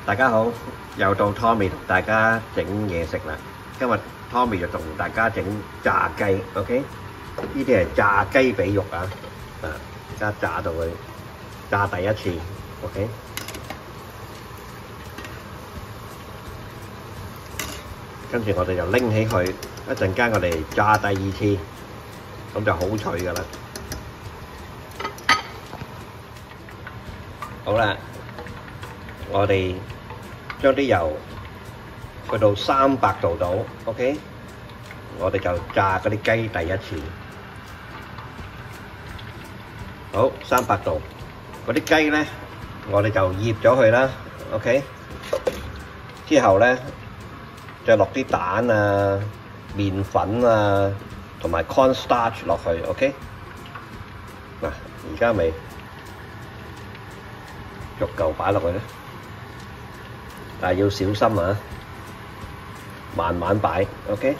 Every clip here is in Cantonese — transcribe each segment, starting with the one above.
大家好，又到 Tommy 同大家整嘢食啦。今日 Tommy 就同大家整炸雞 ，OK？ 呢啲係炸雞髀肉啊，而家炸到佢炸第一次 ，OK？ 跟住我哋就拎起佢，一陣間我哋炸第二次，咁就好脆噶啦。好啦，我哋將啲油去到300度度 ，OK？ 我哋就炸嗰啲雞第一次。好，300度，嗰啲雞咧，我哋就醃咗佢啦 ，OK？ 之後咧，再落啲蛋啊、麵粉啊，同埋 cornstarch 落去 ，OK？ 嗱，而家咪逐嚿擺落去咧，但係要小心啊，慢慢擺 ，OK？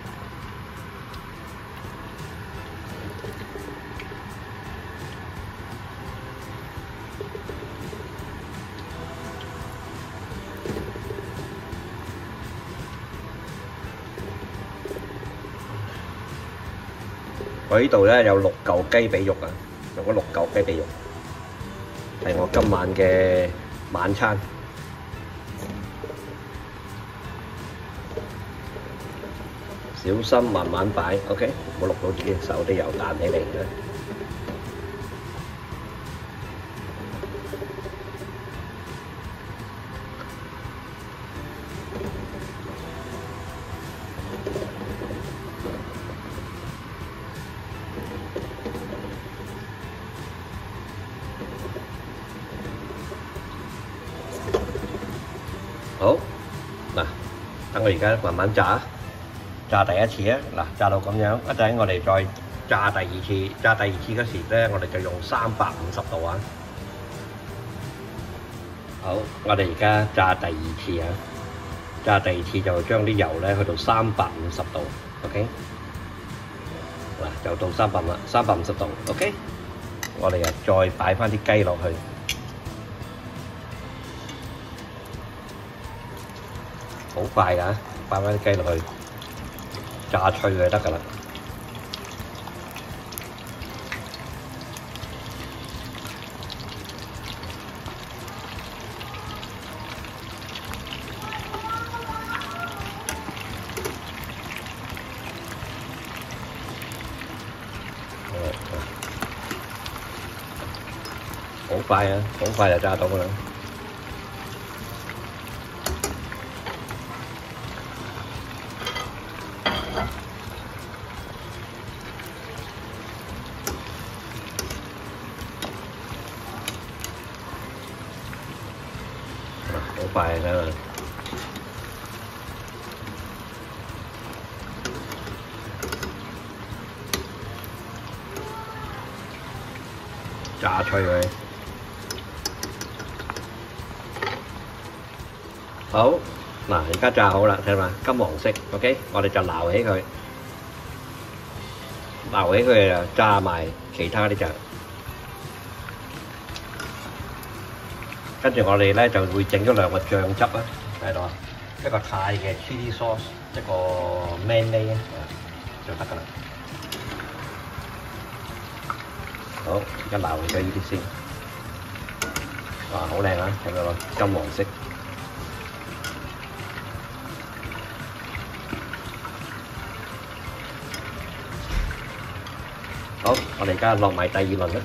我呢度咧有6嚿雞髀肉啊，用咗6嚿雞髀肉，係我今晚嘅晚餐。小心慢慢擺 ，OK？ 唔好淥到自己手啲油彈起嚟嘅。好，嗱，等我而家慢慢炸，炸第一次啊，嗱，炸到咁樣，一陣我哋再炸第二次，炸第二次嗰時咧，我哋就用350度啊。好，我哋而家炸第二次啊，炸第二次就將啲油咧去到350度 ，OK？ 嗱，就到350度 ，OK？ 我哋又再擺翻啲雞落去。好快㗎，擺翻啲雞落去，炸脆佢就得㗎啦。好快啊，好快就炸到㗎啦。好快啊！睇下，炸脆佢。好，嗱，而家炸好啦，睇下金黃色 ，OK？ 我哋就撈起佢，撈起佢就炸埋其他啲就。跟住我哋咧就會整咗2個醬汁啊，睇到啊，一個泰嘅 chili sauce， 一個 mayonnaise 就得㗎啦。好，而家撈起咗呢啲先，哇，好靚啊！睇到咯，金黃色。好，我哋而家落埋第2輪啦。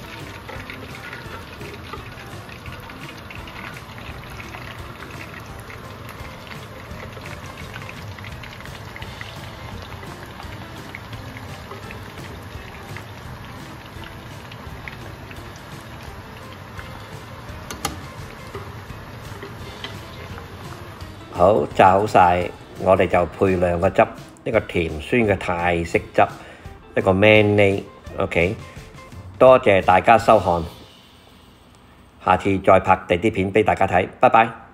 好，炸好晒，我哋就配2個汁，一個甜酸嘅泰式汁，一個 mayonnaise， OK？ 多謝大家收看，下次再拍第啲片俾大家睇，拜拜。